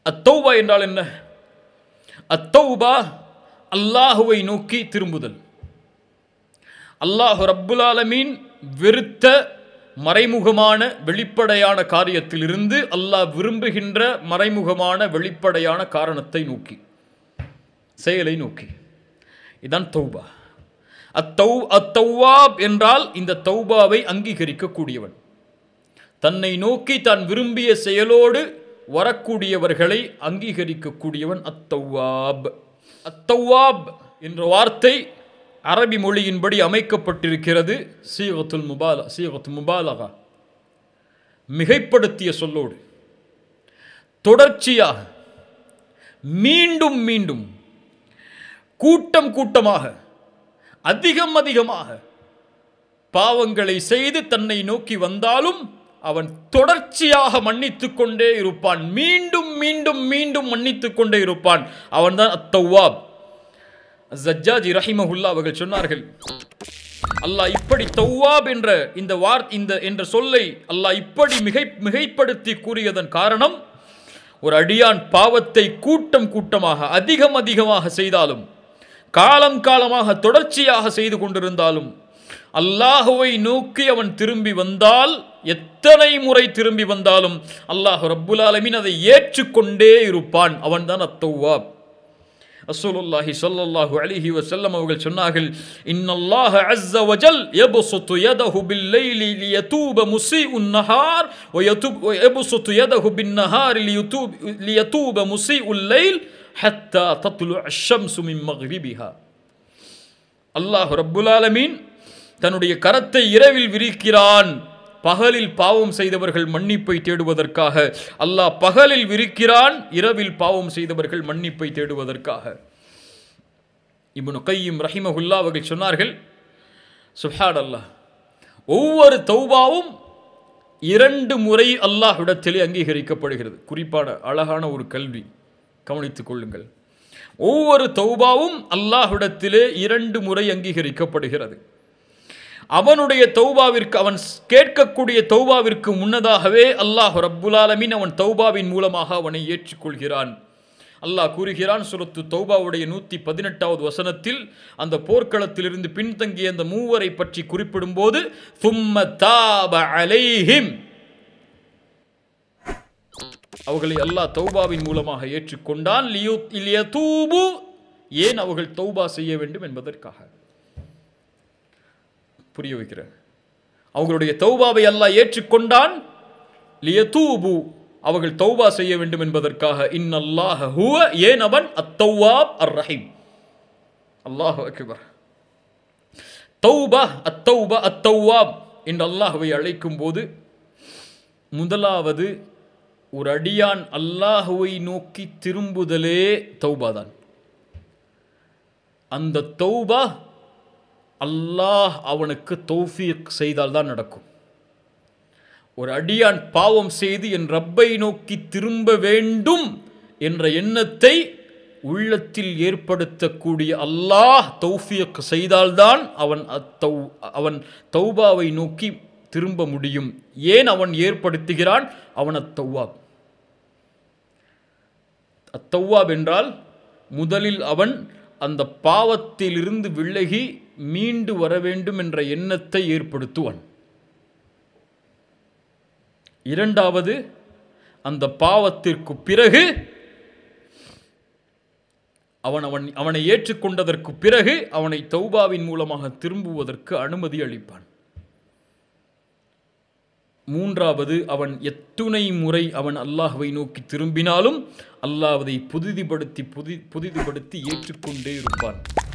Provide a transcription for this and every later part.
அத்தௌபா என்றால் என்ன? அத்தௌபா அல்லாஹுவை நோக்கி திரும்புதல். அல்லாஹ் ரப்புல் ஆலமீன் வெறுத்த மறைமுகமான வெளிப்படையான காரியத்திலிருந்து அல்லாஹ் விரும்புகின்ற மறைமுகமான வெளிப்படையான காரணத்தை நோக்கி, செயலை நோக்கி. இதான் தௌபா. அத்தௌவாப் என்றால் இந்த தௌபாவை அங்கீகரிக்கக்கூடியவன், தன்னை நோக்கி தான் விரும்பிய செயலோடு வரக்கூடியவர்களை அங்கீகரிக்கக்கூடியவன் அத்தௌவாப். அத்தௌவாப் என்ற வார்த்தை அரபி மொழியின்படி அமைக்கப்பட்டிருக்கிறது சீகத்துல் முபாலகா, மிகைப்படுத்திய சொல்லோடு தொடர்ச்சியாக மீண்டும் மீண்டும் கூட்டம் கூட்டமாக அதிகம் அதிகமாக பாவங்களை செய்து தன்னை நோக்கி வந்தாலும் அவன் தொடர்ச்சியாக மன்னித்துக் கொண்டே இருப்பான், மீண்டும் மீண்டும் மீண்டும் மன்னித்துக் கொண்டே இருப்பான். அவன்தான் அத்தௌவாப். ஜஜ்ஜாஜி ரஹிமஹுல்லா அவர்கள் சொன்னார்கள், அல்லாஹ் இப்படி தௌவாப் என்ற சொல்லை அல்லாஹ் இப்படி மிகைப்படுத்தி கூறியதன் காரணம், ஒரு அடியான் பாவத்தை கூட்டம் கூட்டமாக அதிகம் அதிகமாக செய்தாலும், காலம் காலமாக தொடர்ச்சியாக செய்து கொண்டிருந்தாலும், அல்லாஹுவை நோக்கி அவன் திரும்பி வந்தால், எத்தனை முறை திரும்பி வந்தாலும் அல்லாஹ் ரப்புல் ஆலமீன் அதை ஏற்றுக்கொண்டே இருப்பான். அவன்தான் அத்தௌவாப். ரசூலுல்லாஹி ஸல்லல்லாஹு அலைஹி வஸல்லம் அவர்கள் சொன்னார்கள், இன்னல்லாஹ அஸ்ஸ வஜல் யப்சுத்து யதஹு பில்-லைலி லியதூப முஸீஉன் நஹார் வ யப்சுத்து யதஹு பின்-நஹாரி லியதூப முஸீஉல் லைல் ஹத்தா தத்லுஅ அஷ்-ஷம்ஸு மின் மக்ரிபிஹா. அல்லாஹ் ரப்புல் ஆலமீன் தன்னுடைய கரத்தை இரவில் விரிக்கிறான், பகலில் பாவம் செய்தவர்கள் மன்னிப்பை தேடுவதற்காக. அல்லாஹ் பகலில் விரிக்கிறான், இரவில் பாவம் செய்தவர்கள் மன்னிப்பை தேடுவதற்காக. இப்னு கையிம் ரஹிமஹுல்லா அவர்கள் சொன்னார்கள், சுப்ஹானல்லாஹ், ஒவ்வொரு தௌபாவும் 2 முறை அல்லாஹ்விடத்திலே அங்கீகரிக்கப்படுகிறது. குறிப்பான அழகான ஒரு கல்வி, கவனித்துக் கொள்ளுங்கள். ஒவ்வொரு தௌபாவும் அல்லாஹ்விடத்திலே 2 முறை அங்கீகரிக்கப்படுகிறது. அவனுடைய தௌபாவிற்கு, அவன் கேட்கக்கூடிய தௌபாவிற்கு முன்னதாகவே அல்லாஹ் ரப்புல் ஆலமீன் அவன் தௌபாவின் மூலமாக அவனை ஏற்றுக்கொள்கிறான். அல்லாஹ் கூறுகிறான் சூரத்து தௌபாவுடைய 118வது வசனத்தில், அந்த போர்க்களத்திலிருந்து பின்தங்கிய அந்த 3 பற்றி குறிப்பிடும் போது, சும்ம தாப அலைஹிம், அவர்களை அல்லாஹ் தௌபாவின் மூலமாக ஏற்றுக்கொண்டான். லியதூபு, ஏன் அவர்கள் தௌபா செய்ய வேண்டும் என்பதற்காக. புரிய வைக்கிறேன். அவர்களுடைய தௌபாவை அல்லாஹ் ஏற்றுக்கொண்டான். லியதூபு, அவர்கள் தௌபா செய்ய வேண்டும் என்பதற்காக. இன்னல்லாஹ ஹுவ, ஏன் அவன் அத்தௌவாப் அர்-ரஹீம். அல்லாஹு அக்பர். தௌபா, அத்தௌபா, அத்தௌவாப் என்று அல்லாஹ்வை அழைக்கும் போது, முதலாவது ஒரு அடியான் அல்லாஹ்வை நோக்கி திரும்புதலே தௌபாதான். அந்த தௌபா அல்லாஹ் அவனுக்கு தௌஃபீக் செய்தால் தான் நடக்கும். ஒரு அடியான் பாவம் செய்து என் ரப்பை நோக்கி திரும்ப வேண்டும் என்ற எண்ணத்தை உள்ளத்தில் ஏற்படுத்தக்கூடிய அல்லாஹ் தௌஃபீக் செய்தால்தான் அவன் தௌபாவை நோக்கி திரும்ப முடியும். ஏன் அவன் ஏற்படுத்துகிறான்? அவன் அத்தௌவாப். அத்தௌவாப் என்றால் முதலில் அவன் அந்த பாவத்திலிருந்து விலகி மீண்டு வர வேண்டும் என்ற எண்ணத்தை ஏற்படுத்துவான். இரண்டாவது, அந்த பாவத்திற்கு பிறகு அவனை ஏற்றுக்கொண்டதற்கு பிறகு அவனை தௌபாவின் மூலமாக திரும்புவதற்கு அனுமதி அளிப்பான். மூன்றாவது, அவன் எத்துணை முறை அவன் அல்லாஹ்வை நோக்கி திரும்பினாலும் அல்லாஹ் அதை புதிதுபடுத்தி ஏற்றுக்கொண்டே இருப்பான்.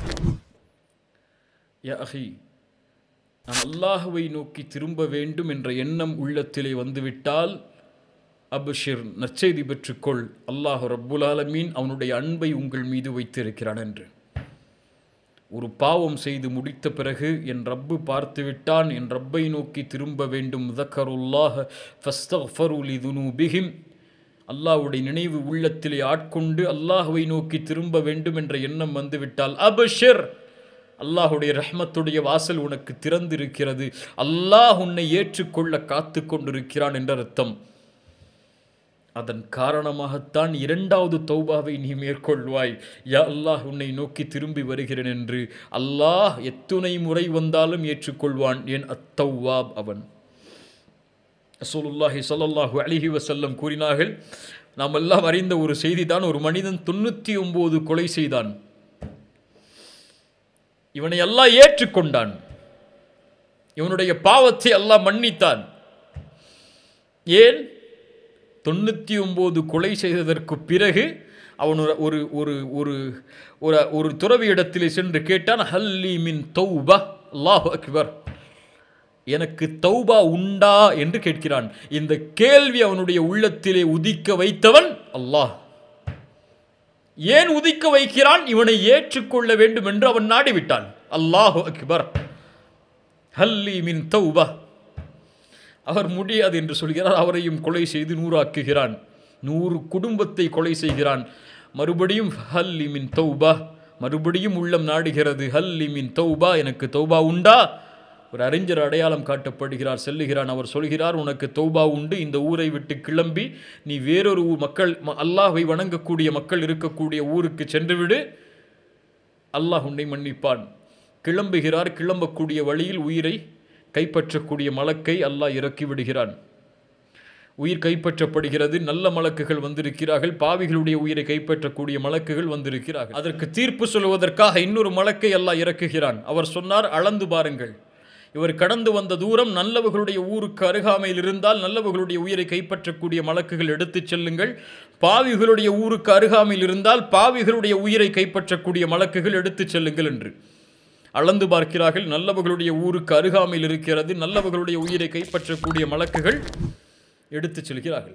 யா அஹி, நான் அல்லாஹ்வை நோக்கி திரும்ப வேண்டும் என்ற எண்ணம் உள்ளத்திலே வந்துவிட்டால் அப்ஷிர், நற்செய்தி பெற்றுக்கொள், அல்லாஹ் ரப்புல் ஆலமீன் அவனுடைய அன்பை உங்கள் மீது வைத்திருக்கிறான் என்று. ஒரு பாவம் செய்து முடித்த பிறகு என் ரப்பு பார்த்துவிட்டான், என் ரப்பை நோக்கி திரும்ப வேண்டும். ذكرுல்லாஹ فاستغفروا لذنوبهم, அல்லாஹ்வுடைய நினைவு உள்ளத்திலே ஆட்கொண்டு அல்லாஹ்வை நோக்கி திரும்ப வேண்டும் என்ற எண்ணம் வந்துவிட்டால் அப்ஷிர், அல்லாஹ்வுடைய ரஹ்மத்துடைய வாசல் உனக்கு திறந்திருக்கிறது, அல்லாஹ் உன்னை ஏற்றுக்கொள்ள காத்து கொண்டிருக்கிறான் என்ற அர்த்தம். அதன் காரணமாகத்தான் இரண்டாவது தௌபாவை நீ மேற்கொள்வாய். யா அல்லாஹ், உன்னை நோக்கி திரும்பி வருகிறேன் என்று. அல்லாஹ் எத்துணை முறை வந்தாலும் ஏற்றுக்கொள்வான். ஏன் அத்தௌவாப் அவன். ரசூலுல்லாஹி ஸல்லல்லாஹு அலைஹி வஸல்லம் கூறினார்கள், நாம் எல்லாம் அறிந்த ஒரு செய்தி தான், ஒரு மனிதன் 99 கொலை செய்தான். இவனை அல்லாஹ் ஏற்றுக்கொண்டான். இவனுடைய பாவத்தை அல்லாஹ் மன்னித்தான். ஏன்? 99 கொலை செய்ததற்கு பிறகு அவன் ஒரு துறவி இடத்திலே சென்று கேட்டான், ஹல்லி மின் தௌபா. அல்லாஹு அக்பர். எனக்கு தௌபா உண்டா என்று கேட்கிறான். இந்த கேள்வி அவனுடைய உள்ளத்திலே உதிக்க வைத்தவன் அல்லாஹ். ஏன் உதிக்க வைக்கிறான்? இவனை ஏற்றுக்கொள்ள வேண்டும் என்று அவன் நாடிவிட்டான். அல்லாஹு அக்பர். ஹல்லி மின் தௌபா. அவர் முடியாது என்று சொல்கிறார். அவரையும் கொலை செய்து 100 ஆக்குகிறான். 100 குடும்பத்தை கொலை செய்கிறான். மறுபடியும் ஹல்லி மின் தௌபா. மறுபடியும் உள்ளம் நாடுகிறது, ஹல்லி மின் தௌபா, எனக்கு தௌபா உண்டா? ஒரு அறிஞர் அடையாளம் காட்டப்படுகிறார், செல்லுகிறான். அவர் சொல்கிறார், உனக்கு தௌபா உண்டு, இந்த ஊரை விட்டு கிளம்பி நீ வேறொரு மக்கள், அல்லாஹ்வை வணங்கக்கூடிய மக்கள் இருக்கக்கூடிய ஊருக்கு சென்றுவிடு, அல்லாஹ் உன்னை மன்னிப்பான். கிளம்புகிறார். கிளம்பக்கூடிய வழியில் உயிரை கைப்பற்றக்கூடிய மலக்கை அல்லாஹ் இறக்கி விடுகிறான். உயிர் கைப்பற்றப்படுகிறது. நல்ல மலக்குகள் வந்திருக்கிறார்கள். பாவிகளுடைய உயிரை கைப்பற்றக்கூடிய மலக்குகள் வந்திருக்கிறார்கள். அதற்கு தீர்ப்பு சொல்வதற்காக இன்னொரு மலக்கை அல்லாஹ் இறக்குகிறான். அவர் சொன்னார், அளந்து பாருங்கள், இவர் கடந்து வந்த தூரம் நல்லவர்களுடைய ஊருக்கு அருகாமையில் இருந்தால் நல்லவர்களுடைய உயிரை கைப்பற்றக்கூடிய மலக்குகள் எடுத்துச் செல்லுங்கள். பாவிகளுடைய ஊருக்கு அருகாமையில் இருந்தால் பாவிகளுடைய உயிரை கைப்பற்றக்கூடிய மலக்குகள் எடுத்துச் செல்லுங்கள் என்று அளந்து பார்க்கிறார்கள். நல்லவர்களுடைய ஊருக்கு அருகாமையில் இருக்கிறது. நல்லவர்களுடைய உயிரை கைப்பற்றக்கூடிய மலக்குகள் எடுத்துச் செல்கிறார்கள்.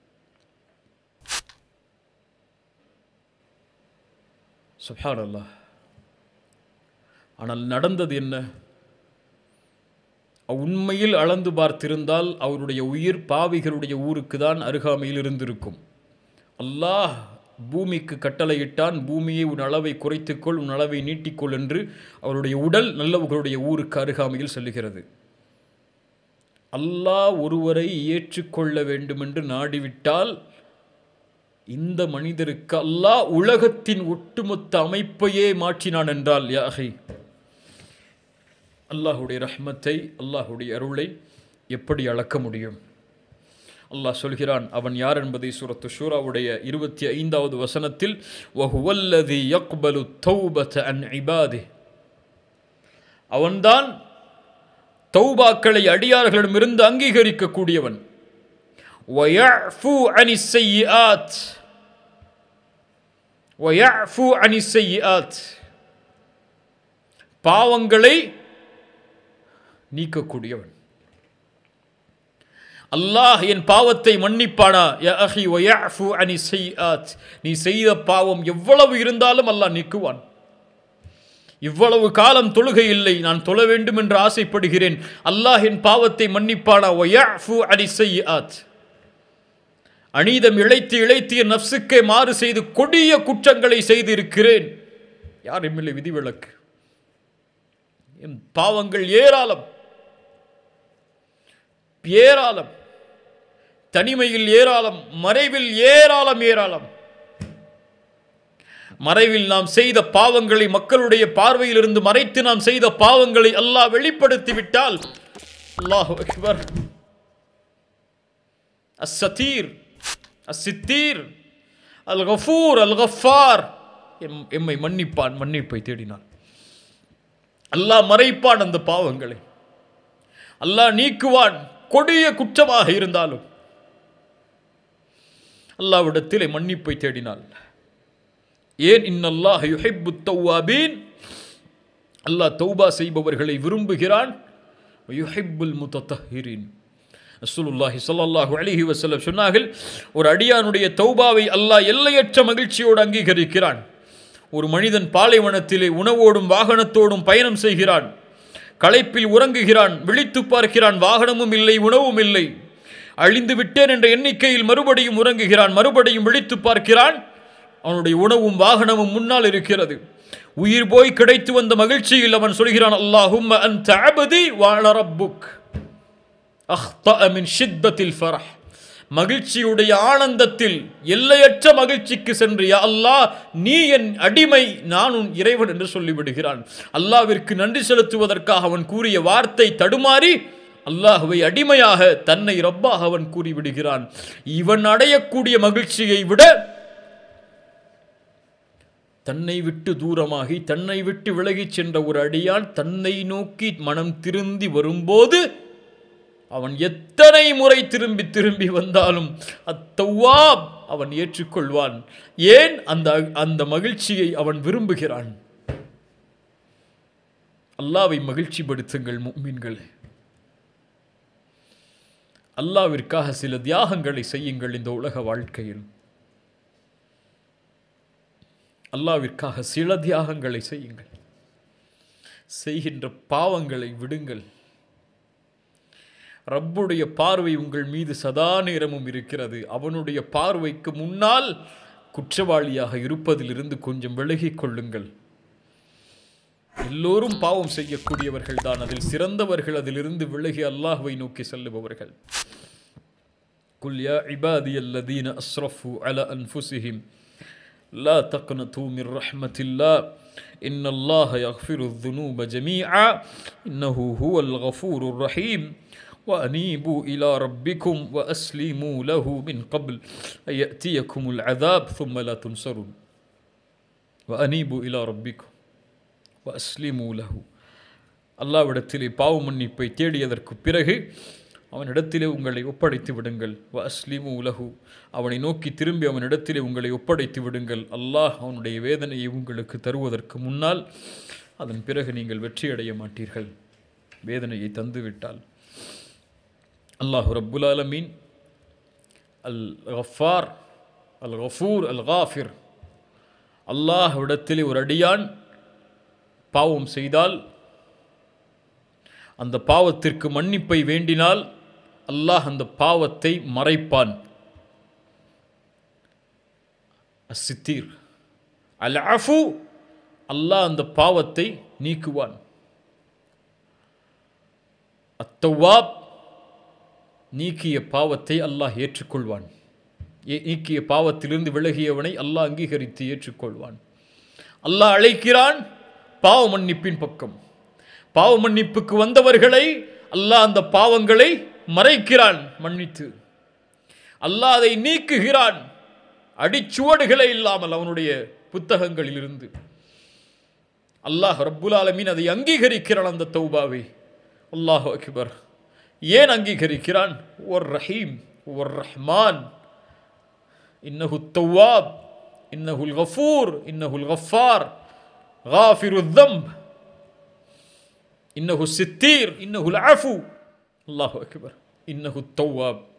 சுப்ஹானல்லாஹ். ஆனால் நடந்தது என்ன? உண்மையில் அளந்து பார்த்திருந்தால் அவருடைய உயிர் பாவிகளுடைய ஊருக்கு தான் அருகாமையில் இருந்திருக்கும். அல்லாஹ் பூமிக்கு கட்டளையிட்டான், பூமியை உன் அளவை குறைத்துக்கொள், உன் அளவை நீட்டிக்கொள் என்று. அவருடைய உடல் நல்லவர்களுடைய ஊருக்கு அருகாமையில் செல்லுகிறது. அல்லாஹ் ஒருவரை ஏற்றுக்கொள்ள வேண்டும் என்று நாடிவிட்டால் இந்த மனிதருக்கு அல்லாஹ் உலகத்தின் ஒட்டுமொத்த அமைப்பையே மாற்றினான் என்றால் யாகை அல்லாஹுடைய ரஹ்மத்தை, அல்லாஹுடைய அருளை எப்படி அளக்க முடியும்? அல்லாஹ் சொல்கிறான், அவன் யார் என்பதை சூரத்து ஷூராவுடைய 25வது வசனத்தில், வஹுவல்லதி யக்பலு தௌபத அன் இபாதிஹ், அவன்தான் தௌபாக்களை அடியார்களிடமிருந்து அங்கீகரிக்கக்கூடியவன். வயஃபு அனிஸ் ஸய்யிஆத், வயஃபு அனிஸ் ஸய்யிஆத், பாவங்களை நீக்கக்கூடியவன். அல்லாஹ் என் பாவத்தை மன்னிப்பானா? யா அஹி வயஃபு அனிஸ் ஸய்யிஆத், நீ செய்த பாவம் எவ்வளவு இருந்தாலும் அல்லாஹ் நீக்குவான். இவ்வளவு காலம் தொழுகை இல்லை, நான் தொழ வேண்டும் என்று ஆசைப்படுகிறேன், அல்லாஹ் என் பாவத்தை மன்னிப்பானா? வயஃபு அனிஸ் ஸய்யிஆத், அநீதம் இழைத்து இழைத்து என் நஃப்ஸுக்கே மாறு செய்து கொடிய குற்றங்களை செய்து இருக்கிறேன், யாரும் இல்லை விதிவிலக்கு. என் பாவங்கள் ஏராளம் ஏராளம், தனிமையில் ஏராளம், மறைவில் ஏராளம் ஏராளம். மறைவில் நாம் செய்த பாவங்களை, மக்களுடைய பார்வையில் இருந்து மறைத்து நாம் செய்த பாவங்களை அல்லாஹ் வெளிப்படுத்தி விட்டால், அல்லாஹு அக்பர், அஸ்ஸதீர், அஸ்ஸித்தீர், அல் கஃபூர், அல் கஃபார், எம்மை மன்னிப்பான். மன்னிப்பை தேடினான். அல்லாஹ் மறைப்பான் அந்த பாவங்களை, அல்லாஹ் நீக்குவான். கொடிய குற்றமாக இருந்தாலும் அல்லாஹ்விடத்திலே மன்னிப்பை தேடினாள். ஏன்? இன்னல்லாஹ் யுஹிப்புத் தவ்வாபீன், அல்லாஹ் தௌபா செய்பவர்களை விரும்புகிறான். யுஹிப்புல் முத்தத்தஹிரீன். ரசூலுல்லாஹி ஸல்லல்லாஹு அலைஹி வஸல்லம் சொன்னார்கள், ஒரு அடியானுடைய தௌபாவை அல்லாஹ் எல்லையற்ற மகிழ்ச்சியோடு அங்கீகரிக்கிறான். ஒரு மனிதன் பாலைவனத்திலே உணவோடும் வாகனத்தோடும் பயணம் செய்கிறான். களைப்பில் உறங்குகிறான். விழித்து பார்க்கிறான், வாகனமும் இல்லை, உணவும் இல்லை. அழிந்து விட்டேன் என்ற எண்ணிக்கையில் மறுபடியும் உறங்குகிறான். மறுபடியும் விழித்து பார்க்கிறான், அவனுடைய உணவும் வாகனமும் முன்னால் இருக்கிறது. உயிர் போய் கிடைத்து வந்த மகிழ்ச்சியில் அவன் சொல்கிறான், அல்லாஹும்ம அன்த அப்தி வ அன ரப்புக் அஹ்தஅ மின் ஷித்தத்தில் ஃபரஹ். மகிழ்ச்சியுடைய ஆனந்தத்தில் எல்லையற்ற மகிழ்ச்சிக்கு சென்று, யா அல்லாஹ் நீ என் அடிமை, நான் உன் இறைவன் என்று சொல்லிவிடுகிறான். அல்லாஹ்விற்கு நன்றி செலுத்துவதற்காக அவன் கூறிய வார்த்தை தடுமாறி அல்லாஹ்வை அடிமையாக தன்னை ரப்பாக அவன் கூறிவிடுகிறான். இவன் அடையக்கூடிய மகிழ்ச்சியை விட தன்னை விட்டு தூரமாகி தன்னை விட்டு விலகிச் சென்ற ஒரு அடியான் தன்னை நோக்கி மனம் திருந்தி வரும்போது அவன் எத்தனை முறை திரும்பி திரும்பி வந்தாலும் அத்தவ்வாப் அவன் ஏற்றுக்கொள்வான். ஏன்? அந்த மகிழ்ச்சியை அவன் விரும்புகிறான். அல்லாஹ்வை மகிழ்ச்சிப்படுத்துங்கள் முஃமின்களே. அல்லாஹ்விற்காக சில தியாகங்களை செய்யுங்கள். இந்த உலக வாழ்க்கையில் அல்லாஹ்விற்காக சில தியாகங்களை செய்யுங்கள். செய்கின்ற பாவங்களை விடுங்கள். ரப்புடைய பார்வை உங்கள் மீது சதா நேரமும் இருக்கிறது. அவனுடைய பார்வைக்கு முன்னால் குற்றவாளியாக இருப்பதிலிருந்து கொஞ்சம் விலகிக் கொள்ளுங்கள். எல்லோரும் பாவம் செய்யக்கூடியவர்கள் தான். அதில் சிறந்தவர்கள் அதிலிருந்து விலகி அல்லாஹ்வை நோக்கி செல்லுபவர்கள். குல் யா இபாதியல்லதீன அஸ்ரஃபு அலா அன்ஃபுஸிஹிம் லா தக்னது மின் ரஹ்மத்தில்லாஹ் இன்னல்லாஹ யக்ஃபிருத் துனூப ஜமீஆ இன்னஹு ஹுவல் கஃபூருர் ரஹீம் وأنيبوا إلى ربكم وأسلموا له من قبل أن يأتيكم العذاب ثم لا تنصرون وأنيبوا إلى ربكم وأسلموا له. அல்லாஹ்விடத்திலே பாவ மன்னிப்பை தேடியதற்கு பிறகு அவனிடத்திலே உங்களை ஒப்படைத்து விடுங்கள். வஅஸ்லிமு லஹு, அவனை நோக்கி திரும்பி அவனிடத்திலே உங்களை ஒப்படைத்து விடுங்கள். அல்லாஹ் அவனுடைய வேதனையை உங்களுக்கு தருவதற்கு முன்னால் அதன் பிறகு நீங்கள் வெற்றியடைய மாட்டீர்கள். வேதனையை தந்துவிட்டால். அல்லாஹ் ரப்புல் ஆலமீன் அல் கஃபார், அல் கஃபூர், அல் காஃபிர். அல்லாஹ்விடத்திலே ஒரு அடியான் பாவம் செய்தால் அந்த பாவத்திற்கு மன்னிப்பை வேண்டினால் அல்லாஹ் அந்த பாவத்தை மறைப்பான். அஸ்ஸித்தீர், அல் அஃபு, அல்லாஹ் அந்த பாவத்தை நீக்குவான். அத்தவ்வாப், நீக்கிய பாவத்தை அல்லாஹ் ஏற்றுக்கொள்வான். நீக்கிய பாவத்திலிருந்து விலகியவனை அல்லாஹ் அங்கீகரித்து ஏற்றுக்கொள்வான். அல்லாஹ் அழைக்கிறான் பாவ மன்னிப்பின் பக்கம். பாவ மன்னிப்புக்கு வந்தவர்களை அல்லாஹ் அந்த பாவங்களை மறைக்கிறான் மன்னித்து. அல்லாஹ் அதை நீக்குகிறான் அடிச்சுவடுகளை இல்லாமல் அவனுடைய புத்தகங்களில் இருந்து. அல்லாஹ் ரப்புல் ஆலமீன் அதை அங்கீகரிக்கிறான் அந்த தௌபாவை. அல்லாஹு அக்பர். ஏன் அங்கீகரிக்கிறான்? ஒர் ரஹீம், ஒர் ரஹ்மான், இன்னஹு தவ்வாப், இன்னஹுல் கஃபூர், இன்னஹுல் கஃபார், காஃபிருத் தம்ப், இன்னஹு சித்தீர், இன்னஹுல் அஃபு. அல்லாஹு அக்பர். இன்னஹு தவ்வாப்.